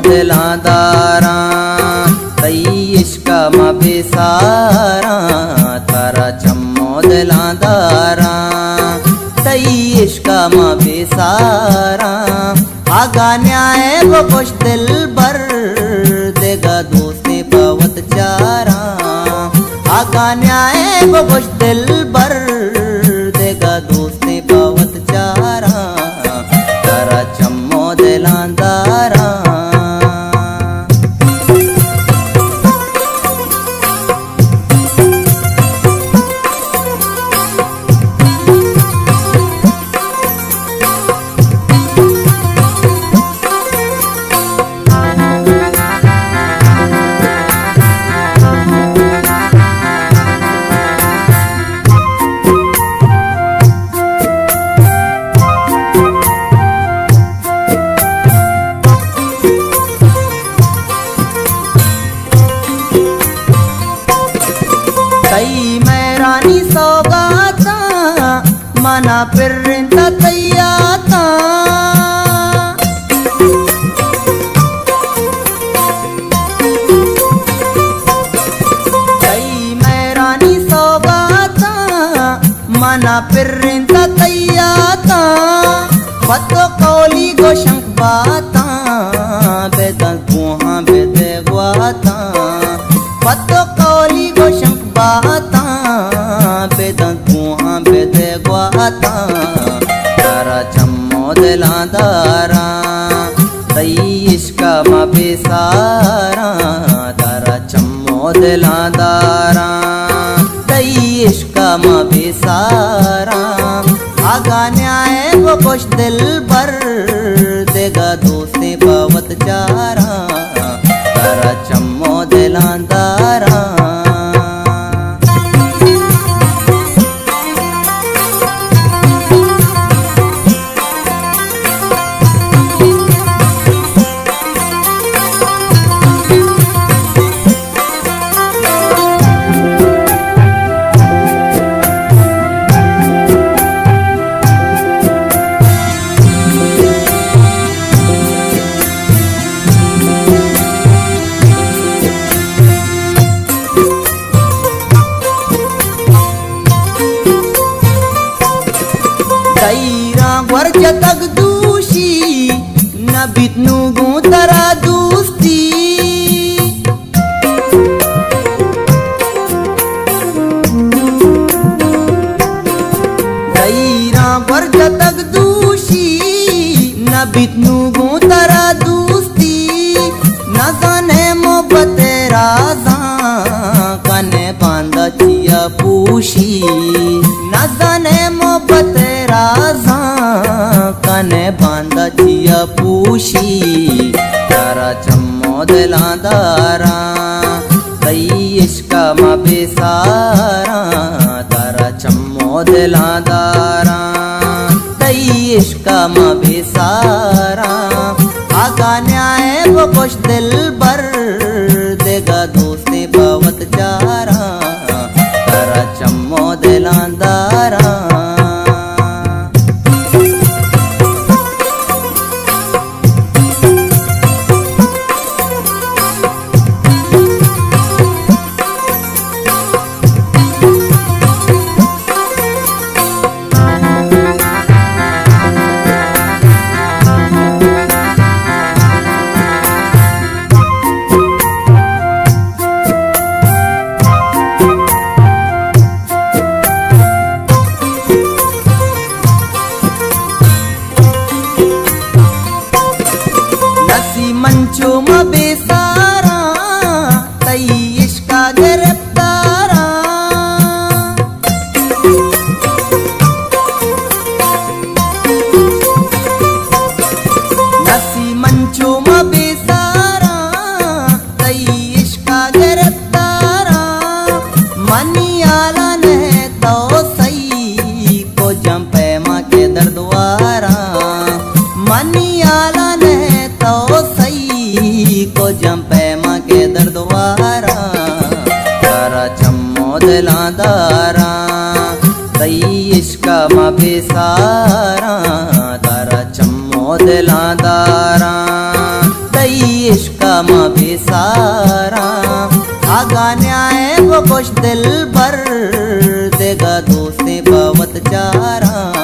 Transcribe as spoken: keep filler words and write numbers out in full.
दिलादारा तई इश्क मा बेसारा तारा चम्मो दिलादारा तई इश्क मा बेसारा आगा न्याय वो कुछ दिल बर देगा दोस्ते पवत चारा आगा न्याय वो कुछ दिल बर देगा दोस्ते पवत चारा तारा चम्मो दिलादारा मना पिर्रिंता तैयाता कई मैरानी सौगाता मना पिर्रिंता तैयाता पतो कौली गोशंक बाता बेदन गुहा बेदे गुआता पतो कौली गोशंक बाता बेदन गुहा बेदे गुआता तारा चम्मो दिलादारा तई इश्क मा बेसारा तारा चम्मो दिलादारा तई इश्क मा बेसारा आगा न्याय वो कुछ दिल बर देगा दोस्ते पवत चारा तारा चम्मो दिलादारा वर्ज तक दूषी न बितनु गुतरा दोस्ती दैरा वर्ज तक दूषी न बितनु गुतरा दोस्ती न जाने मोहब्बत राजा कने बांधा चिया पूशी न जाने मोहब्बत राजा कने बांधा चिया पूशी तारा चम्मो दिलादारा तई इश्क मा बेसारा तारा चम्मो दिलादारा तई इश्क मा बेसारा आगा न्याय वो कुछ दिल बर देगा दोस्ते पवत चारा तारा चम्मो दिलादारा मंचो मा बेसारा तई इश्क गिरफ्तारा नसी मंचो मा बेसारा तई इश्क गिरफ्तारा मनी आला ने तो सही को जंपे माँ के दर्दवारा मनी आला ने तो को जंपे माँ के दर्दवारा तारा चम्मो दिलादारा तई इश्क मा बेसारा तारा चम्मो दिलादारा दई इश्का माँ बेसारा आगा न्याय वो कुछ दिल भर देगा दोस्तें पवत चारा।